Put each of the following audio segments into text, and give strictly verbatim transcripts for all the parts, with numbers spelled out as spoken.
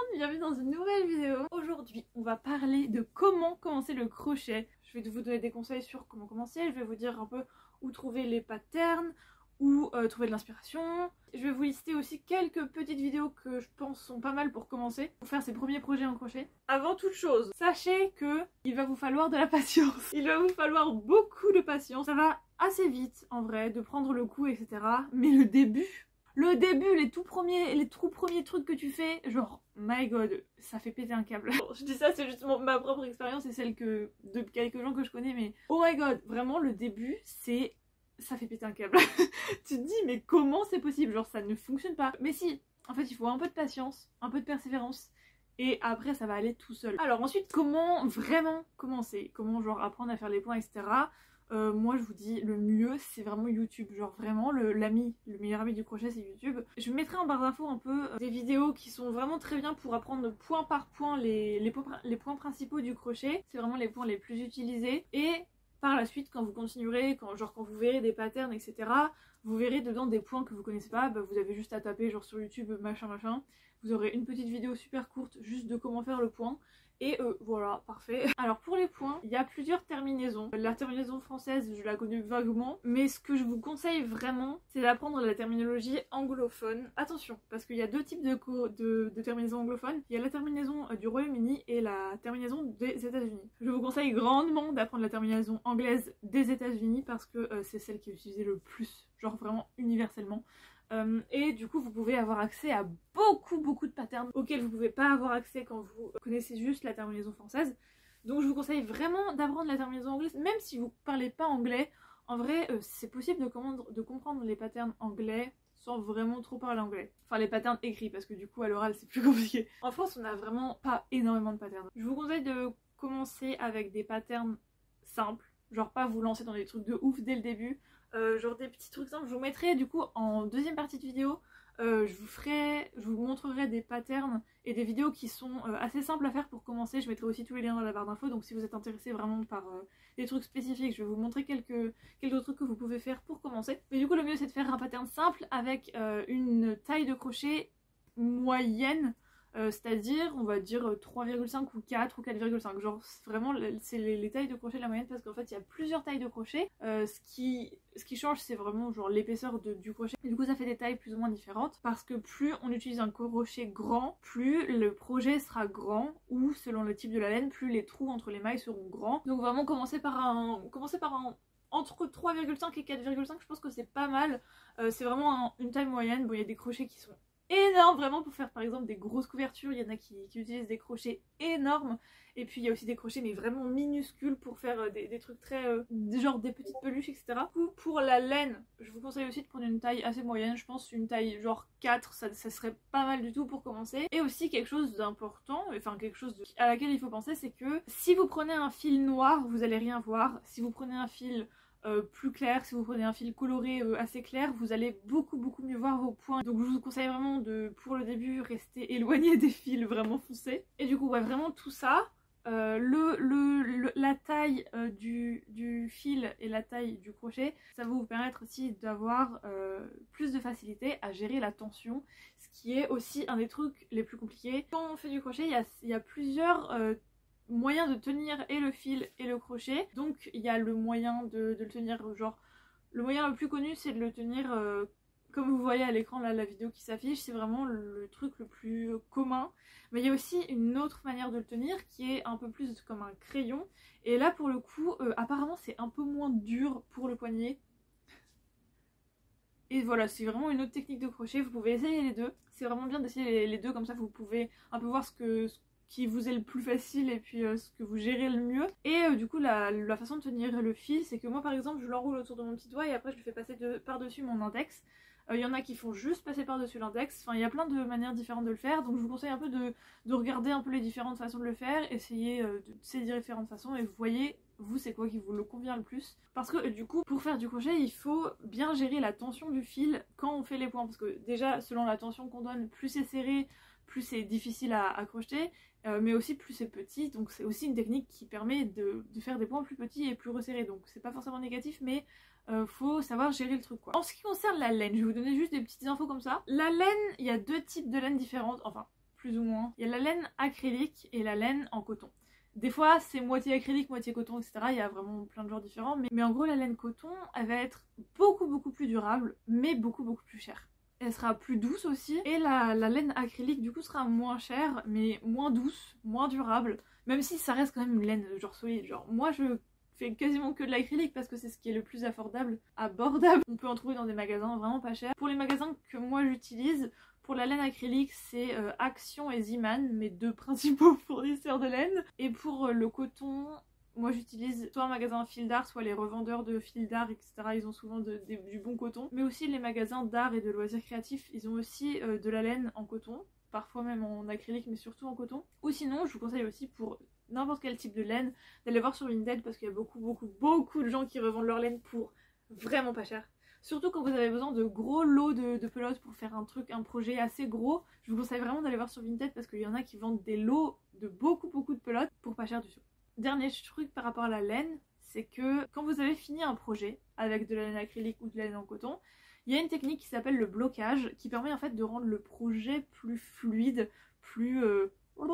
bienvenue dans une nouvelle vidéo. Aujourd'hui, on va parler de comment commencer le crochet. Je vais vous donner des conseils sur comment commencer, je vais vous dire un peu où trouver les patterns, où euh, trouver de l'inspiration. Je vais vous lister aussi quelques petites vidéos que je pense sont pas mal pour commencer, pour faire ses premiers projets en crochet. Avant toute chose, sachez que il va vous falloir de la patience. Il va vous falloir beaucoup de patience. Ça va assez vite en vrai, de prendre le coup, et cetera. Mais le début... Le début, les tout premiers, les tout premiers trucs que tu fais, genre, my god, ça fait péter un câble. Bon, je dis ça, c'est justement ma propre expérience et celle que de quelques gens que je connais, mais oh my god, vraiment, le début, c'est... ça fait péter un câble. Tu te dis, mais comment c'est possible? Genre, ça ne fonctionne pas. Mais si, en fait, il faut un peu de patience, un peu de persévérance, et après, ça va aller tout seul. Alors ensuite, comment vraiment commencer? Comment, genre, apprendre à faire les points, et cetera. Euh, moi je vous dis le mieux c'est vraiment YouTube, genre vraiment le, l'ami, le meilleur ami du crochet c'est YouTube. Je mettrai en barre d'infos un peu euh, des vidéos qui sont vraiment très bien pour apprendre point par point les, les, points, les points principaux du crochet. C'est vraiment les points les plus utilisés et par la suite quand vous continuerez, quand, genre quand vous verrez des patterns et cetera, vous verrez dedans des points que vous connaissez pas, bah, vous avez juste à taper genre sur YouTube machin machin. Vous aurez une petite vidéo super courte juste de comment faire le point. Et euh, voilà, parfait. Alors pour les points, il y a plusieurs terminaisons. La terminaison française, je la connais vaguement, mais ce que je vous conseille vraiment, c'est d'apprendre la terminologie anglophone. Attention, parce qu'il y a deux types de, de, de terminaisons anglophones. Il y a la terminaison du Royaume-Uni et la terminaison des États-Unis. Je vous conseille grandement d'apprendre la terminaison anglaise des États-Unis parce que euh, c'est celle qui est utilisée le plus, genre vraiment universellement. Euh, et du coup vous pouvez avoir accès à beaucoup beaucoup de patterns auxquels vous pouvez pas avoir accès quand vous connaissez juste la terminaison française. Donc je vous conseille vraiment d'apprendre la terminaison anglaise, même si vous parlez pas anglais. En vrai euh, c'est possible de, de comprendre les patterns anglais sans vraiment trop parler anglais. Enfin les patterns écrits parce que du coup à l'oral c'est plus compliqué. En France on a vraiment pas énormément de patterns. Je vous conseille de commencer avec des patterns simples, genre pas vous lancer dans des trucs de ouf dès le début. Euh, genre des petits trucs simples, je vous mettrai du coup en deuxième partie de vidéo, euh, je vous ferai, je vous montrerai des patterns et des vidéos qui sont euh, assez simples à faire pour commencer. Je mettrai aussi tous les liens dans la barre d'infos, donc si vous êtes intéressé vraiment par euh, des trucs spécifiques, je vais vous montrer quelques, quelques trucs que vous pouvez faire pour commencer. Mais du coup le mieux c'est de faire un pattern simple avec euh, une taille de crochet moyenne. Euh, c'est-à-dire on va dire trois virgule cinq ou quatre ou quatre virgule cinq, genre vraiment c'est les, les tailles de crochet de la moyenne parce qu'en fait il y a plusieurs tailles de crochet. Euh, ce, qui, ce qui change c'est vraiment genre l'épaisseur du crochet et du coup ça fait des tailles plus ou moins différentes parce que plus on utilise un crochet grand, plus le projet sera grand, ou selon le type de la laine plus les trous entre les mailles seront grands. Donc vraiment commencer par un, commencer par un entre trois virgule cinq et quatre virgule cinq, je pense que c'est pas mal. Euh, c'est vraiment un, une taille moyenne. Bon il y a des crochets qui sont énorme vraiment pour faire par exemple des grosses couvertures, il y en a qui, qui utilisent des crochets énormes et puis il y a aussi des crochets mais vraiment minuscules pour faire euh, des, des trucs très euh, genre des petites peluches, etc. Ou pour la laine je vous conseille aussi de prendre une taille assez moyenne, je pense une taille genre quatre, ça, ça serait pas mal du tout pour commencer. Et aussi quelque chose d'important, enfin quelque chose de, à laquelle il faut penser, c'est que si vous prenez un fil noir vous allez rien voir, si vous prenez un fil Euh, plus clair, si vous prenez un fil coloré euh, assez clair, vous allez beaucoup beaucoup mieux voir vos points. Donc je vous conseille vraiment de, pour le début, rester éloigné des fils vraiment foncés. Et du coup ouais, vraiment tout ça, euh, le, le, le, la taille euh, du, du fil et la taille du crochet, ça va vous permettre aussi d'avoir euh, plus de facilité à gérer la tension, ce qui est aussi un des trucs les plus compliqués. Quand on fait du crochet, il y a, il y a plusieurs euh, moyen de tenir et le fil et le crochet. Donc il y a le moyen de, de le tenir, genre le moyen le plus connu c'est de le tenir euh, comme vous voyez à l'écran là, la vidéo qui s'affiche, c'est vraiment le, le truc le plus commun. Mais il y a aussi une autre manière de le tenir qui est un peu plus comme un crayon, et là pour le coup euh, apparemment c'est un peu moins dur pour le poignet. Et voilà, c'est vraiment une autre technique de crochet, vous pouvez essayer les deux, c'est vraiment bien d'essayer les, les deux, comme ça vous pouvez un peu voir ce que ce qui vous est le plus facile et puis euh, ce que vous gérez le mieux. Et euh, du coup la, la façon de tenir le fil, c'est que moi par exemple je l'enroule autour de mon petit doigt et après je le fais passer de, par-dessus mon index. Il euh, y en a qui font juste passer par-dessus l'index, enfin il y a plein de manières différentes de le faire, donc je vous conseille un peu de, de regarder un peu les différentes façons de le faire, essayer euh, de ces différentes façons et vous voyez vous c'est quoi qui vous le convient le plus. Parce que du coup pour faire du crochet il faut bien gérer la tension du fil quand on fait les points, parce que déjà selon la tension qu'on donne, plus c'est serré, plus c'est difficile à, à crocheter, euh, mais aussi plus c'est petit, donc c'est aussi une technique qui permet de, de faire des points plus petits et plus resserrés, donc c'est pas forcément négatif, mais euh, faut savoir gérer le truc quoi. En ce qui concerne la laine, je vais vous donner juste des petites infos comme ça. La laine, il y a deux types de laine différentes, enfin plus ou moins. Il y a la laine acrylique et la laine en coton. Des fois c'est moitié acrylique, moitié coton, et cetera. Il y a vraiment plein de genres différents, mais, mais en gros la laine coton, elle va être beaucoup beaucoup plus durable, mais beaucoup beaucoup plus chère. Elle sera plus douce aussi, et la, la laine acrylique du coup sera moins chère, mais moins douce, moins durable, même si ça reste quand même une laine genre solide. Genre moi je fais quasiment que de l'acrylique parce que c'est ce qui est le plus affordable, abordable. On peut en trouver dans des magasins vraiment pas chers. Pour les magasins que moi j'utilise, pour la laine acrylique, c'est euh, Action et Ziman, mes deux principaux fournisseurs de laine. Et pour euh, le coton, moi j'utilise soit un magasin fil d'art, soit les revendeurs de fil d'art, et cetera. Ils ont souvent de, de, du bon coton. Mais aussi les magasins d'art et de loisirs créatifs, ils ont aussi euh, de la laine en coton. Parfois même en acrylique, mais surtout en coton. Ou sinon, je vous conseille aussi pour n'importe quel type de laine d'aller voir sur Vinted, parce qu'il y a beaucoup beaucoup beaucoup de gens qui revendent leur laine pour vraiment pas cher. Surtout quand vous avez besoin de gros lots de, de pelote pour faire un truc, un projet assez gros, je vous conseille vraiment d'aller voir sur Vinted parce qu'il y en a qui vendent des lots de beaucoup beaucoup de pelotes pour pas cher du tout. Dernier truc par rapport à la laine, c'est que quand vous avez fini un projet avec de la laine acrylique ou de la laine en coton, il y a une technique qui s'appelle le blocage qui permet en fait de rendre le projet plus fluide, plus euh...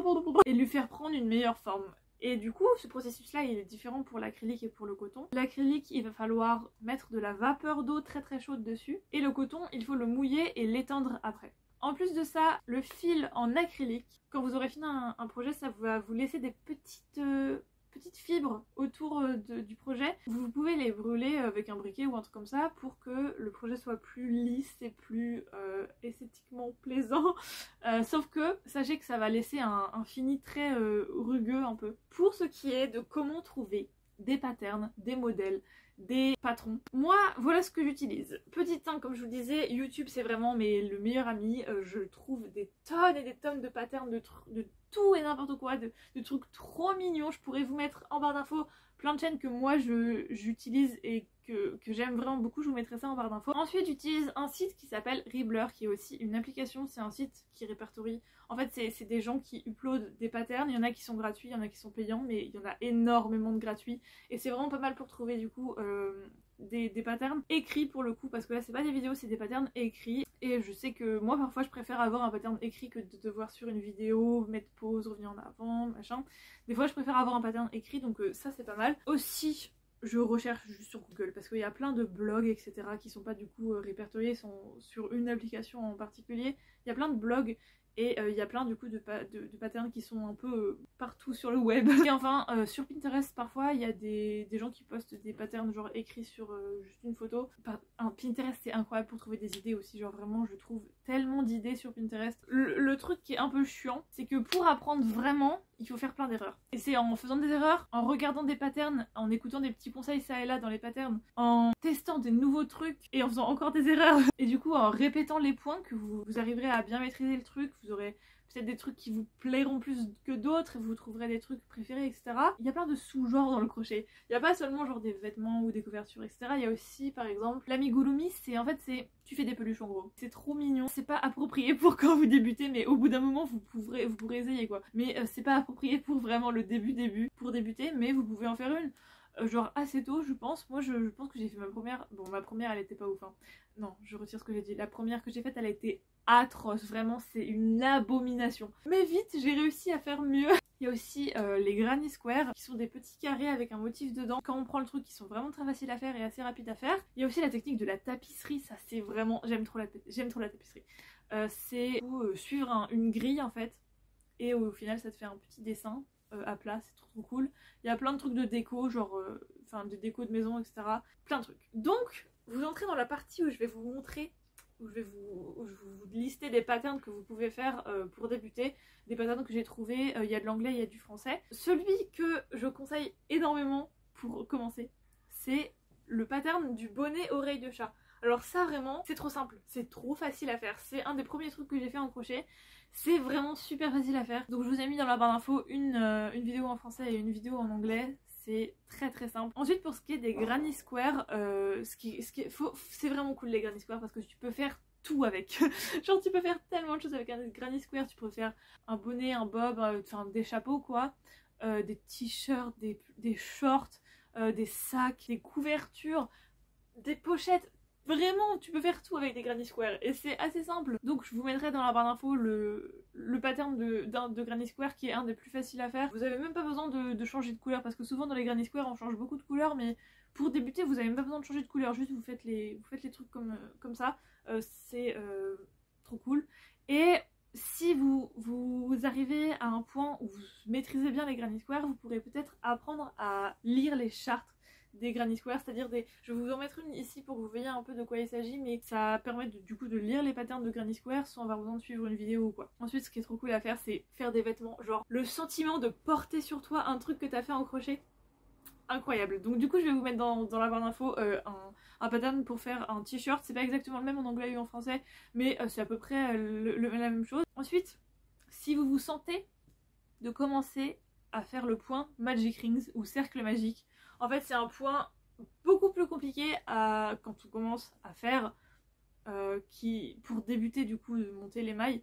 et lui faire prendre une meilleure forme. Et du coup, ce processus-là, il est différent pour l'acrylique et pour le coton. L'acrylique, il va falloir mettre de la vapeur d'eau très très chaude dessus. Et le coton, il faut le mouiller et l'étendre après. En plus de ça, le fil en acrylique, quand vous aurez fini un, un projet, ça va vous laisser des petites... Euh, petites fibres autour de, du projet. Vous pouvez les brûler avec un briquet ou un truc comme ça pour que le projet soit plus lisse et plus euh, esthétiquement plaisant. Euh, sauf que sachez que ça va laisser un, un fini très euh, rugueux un peu. Pour ce qui est de comment trouver des patterns, des modèles, des patrons, moi voilà ce que j'utilise. Petit un, comme je vous le disais, YouTube c'est vraiment mais, le meilleur ami. Euh, je trouve des tonnes et des tonnes de patterns, de, de tout et n'importe quoi, de, de trucs trop mignons. Je pourrais vous mettre en barre d'infos plein de chaînes que moi j'utilise et que, que j'aime vraiment beaucoup, je vous mettrai ça en barre d'infos. Ensuite j'utilise un site qui s'appelle Reblur, qui est aussi une application, c'est un site qui répertorie, en fait c'est des gens qui uploadent des patterns, il y en a qui sont gratuits, il y en a qui sont payants, mais il y en a énormément de gratuits, et c'est vraiment pas mal pour trouver du coup euh, des, des patterns écrits pour le coup, parce que là c'est pas des vidéos, c'est des patterns écrits, et je sais que moi parfois je préfère avoir un pattern écrit que de devoir sur une vidéo, mettre pause, revenir en avant, machin. Des fois je préfère avoir un pattern écrit, donc euh, ça c'est pas mal. Aussi je recherche juste sur Google parce qu'il y a plein de blogs et cetera qui sont pas du coup euh, répertoriés, sont sur une application en particulier. Il y a plein de blogs et euh, il y a plein du coup de, pa de, de patterns qui sont un peu euh, partout sur le web. Et enfin euh, sur Pinterest parfois il y a des, des gens qui postent des patterns genre écrits sur euh, juste une photo. Un Pinterest c'est incroyable pour trouver des idées aussi, genre vraiment je trouve tellement d'idées sur Pinterest. Le, le truc qui est un peu chiant, c'est que pour apprendre vraiment il faut faire plein d'erreurs. Et c'est en faisant des erreurs, en regardant des patterns, en écoutant des petits conseils ça et là dans les patterns, en testant des nouveaux trucs et en faisant encore des erreurs, et du coup en répétant les points que vous, vous arriverez à bien maîtriser le truc. Vous aurez peut-être des trucs qui vous plairont plus que d'autres et vous trouverez des trucs préférés, et cetera. Il y a plein de sous-genres dans le crochet. Il n'y a pas seulement genre des vêtements ou des couvertures, et cetera. Il y a aussi par exemple l'amigurumi, c'est en fait c'est tu fais des peluches en gros. C'est trop mignon, c'est pas approprié pour quand vous débutez, mais au bout d'un moment vous pourrez, vous pourrez essayer quoi. Mais euh, c'est pas approprié pour vraiment le début début, pour débuter, mais vous pouvez en faire une. Euh, genre assez tôt je pense. Moi je, je pense que j'ai fait ma première, bon ma première elle était pas ouf hein. Non, je retire ce que j'ai dit. La première que j'ai faite elle a été atroce, vraiment c'est une abomination. Mais vite j'ai réussi à faire mieux. Il y a aussi euh, les granny squares qui sont des petits carrés avec un motif dedans. Quand on prend le truc, ils sont vraiment très faciles à faire et assez rapides à faire. Il y a aussi la technique de la tapisserie, ça c'est vraiment... J'aime trop, la... trop la tapisserie. Euh, c'est euh, suivre un, une grille en fait et au final ça te fait un petit dessin euh, à plat, c'est trop, trop cool. Il y a plein de trucs de déco, genre... Enfin euh, de déco de maison, et cetera. Plein de trucs. Donc vous entrez dans la partie où je vais vous montrer, où je vais vous, où je vais vous lister des patterns que vous pouvez faire euh, pour débuter, des patterns que j'ai trouvés, il euh, y a de l'anglais, il y a du français. Celui que je conseille énormément pour commencer, c'est le pattern du bonnet oreille de chat. Alors ça vraiment, c'est trop simple, c'est trop facile à faire, c'est un des premiers trucs que j'ai fait en crochet, c'est vraiment super facile à faire. Donc je vous ai mis dans la barre d'infos une, euh, une vidéo en français et une vidéo en anglais. C'est très très simple. Ensuite pour ce qui est des granny squares, euh, ce qui, ce qui faut, c'est vraiment cool les granny squares parce que tu peux faire tout avec. Genre tu peux faire tellement de choses avec un granny square, tu peux faire un bonnet, un bob, enfin euh, des chapeaux quoi, euh, des t-shirts, des, des shorts, euh, des sacs, des couvertures, des pochettes, Vraiment, tu peux faire tout avec des Granny Square et c'est assez simple. Donc je vous mettrai dans la barre d'infos le, le pattern de, de, de Granny Square qui est un des plus faciles à faire. Vous avez même pas besoin de, de changer de couleur parce que souvent dans les Granny Square on change beaucoup de couleurs, mais pour débuter vous avez même pas besoin de changer de couleur, juste vous faites les, vous faites les trucs comme, comme ça. Euh, c'est euh, trop cool. Et si vous, vous arrivez à un point où vous maîtrisez bien les Granny Square, vous pourrez peut-être apprendre à lire les chartes des Granny Square, c'est-à-dire des... Je vais vous en mettre une ici pour que vous voyez un peu de quoi il s'agit, mais ça permet de, du coup de lire les patterns de Granny Square sans avoir besoin de suivre une vidéo ou quoi. Ensuite, ce qui est trop cool à faire, c'est faire des vêtements, genre le sentiment de porter sur toi un truc que t'as fait en crochet. Incroyable. Donc du coup, je vais vous mettre dans, dans la barre d'infos euh, un, un pattern pour faire un t-shirt. C'est pas exactement le même en anglais et en français, mais euh, c'est à peu près le, le, la même chose. Ensuite, si vous vous sentez de commencer à faire le point Magic Rings ou cercle magique, en fait c'est un point beaucoup plus compliqué à, quand on commence à faire, euh, qui pour débuter du coup de monter les mailles,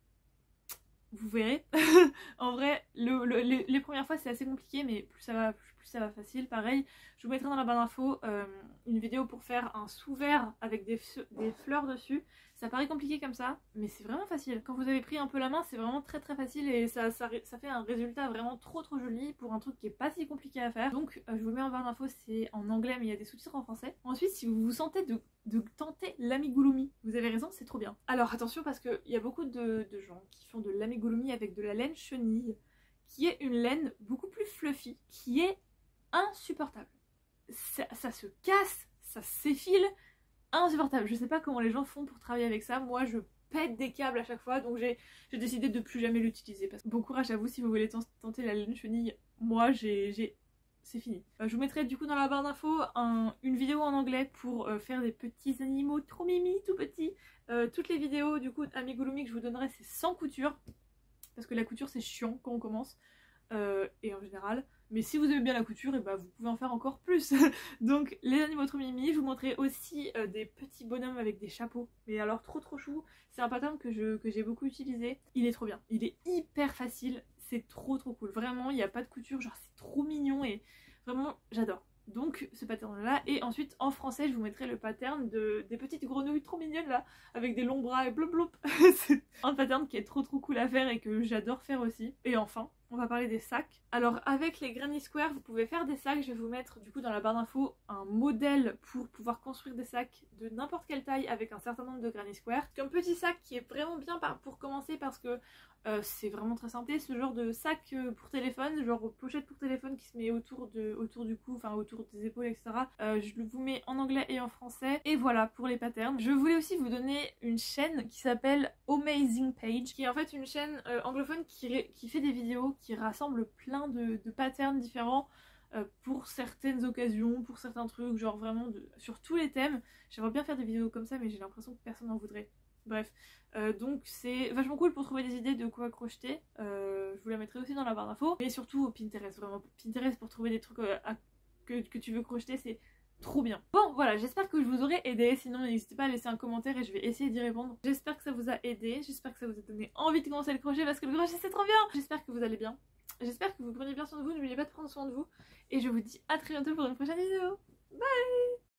vous verrez. En vrai le, le, les, les premières fois c'est assez compliqué, mais plus ça va, plus ça va facile. Pareil, je vous mettrai dans la barre d'infos euh, une vidéo pour faire un sous-vert avec des, des fleurs dessus. Ça paraît compliqué comme ça, mais c'est vraiment facile. Quand vous avez pris un peu la main, c'est vraiment très très facile et ça, ça, ça fait un résultat vraiment trop trop joli pour un truc qui est pas si compliqué à faire. Donc euh, je vous le mets en barre d'infos, c'est en anglais mais il y a des sous-titres en français. Ensuite, si vous vous sentez de, de tenter l'amigurumi, vous avez raison, c'est trop bien. Alors attention parce qu'il y a beaucoup de, de gens qui font de l'amigurumi avec de la laine chenille, qui est une laine beaucoup plus fluffy, qui est insupportable. Ça, ça se casse, ça s'effile, insupportable. Je sais pas comment les gens font pour travailler avec ça. Moi je pète des câbles à chaque fois, donc j'ai décidé de plus jamais l'utiliser. Bon courage à vous si vous voulez tenter la laine chenille. Moi j'ai... c'est fini. Euh, je vous mettrai du coup dans la barre d'infos un, une vidéo en anglais pour euh, faire des petits animaux trop mimi, tout petits. Euh, toutes les vidéos du coup amigurumi que je vous donnerai c'est sans couture. Parce que la couture c'est chiant quand on commence. Euh, et en général, mais si vous aimez bien la couture, et bah vous pouvez en faire encore plus. Donc les animaux trop mimi, je vous montrerai aussi euh, des petits bonhommes avec des chapeaux, mais alors trop trop chou. C'est un pattern que je que j'ai beaucoup utilisé, il est trop bien, il est hyper facile, c'est trop trop cool, vraiment il n'y a pas de couture, genre c'est trop mignon et vraiment j'adore. Donc ce pattern là, et ensuite en français je vous mettrai le pattern de, des petites grenouilles trop mignonnes là, avec des longs bras et blop blop. C'est un pattern qui est trop trop cool à faire et que j'adore faire aussi. Et enfin, on va parler des sacs. Alors avec les Granny Square, vous pouvez faire des sacs, je vais vous mettre du coup dans la barre d'infos un modèle pour pouvoir construire des sacs de n'importe quelle taille avec un certain nombre de Granny Square. C'est un petit sac qui est vraiment bien pour commencer parce que euh, c'est vraiment très simple. Ce genre de sac pour téléphone, genre pochette pour téléphone qui se met autour, de, autour du cou, enfin autour des épaules, et cetera. Euh, je vous mets en anglais et en français. Et voilà pour les patterns. Je voulais aussi vous donner une chaîne qui s'appelle Amazing Page, qui est en fait une chaîne euh, anglophone qui, qui fait des vidéos qui rassemble plein de, de patterns différents euh, pour certaines occasions, pour certains trucs, genre vraiment de, sur tous les thèmes. J'aimerais bien faire des vidéos comme ça, mais j'ai l'impression que personne n'en voudrait. Bref, euh, donc c'est vachement cool pour trouver des idées de quoi crocheter. Euh, je vous la mettrai aussi dans la barre d'infos. Mais surtout au Pinterest, vraiment. Pinterest pour trouver des trucs euh, à, que, que tu veux crocheter, c'est trop bien. Bon voilà, j'espère que je vous aurai aidé. Sinon n'hésitez pas à laisser un commentaire et je vais essayer d'y répondre. J'espère que ça vous a aidé. J'espère que ça vous a donné envie de commencer le crochet parce que le crochet c'est trop bien. J'espère que vous allez bien. J'espère que vous prenez bien soin de vous. N'oubliez pas de prendre soin de vous. Et je vous dis à très bientôt pour une prochaine vidéo. Bye!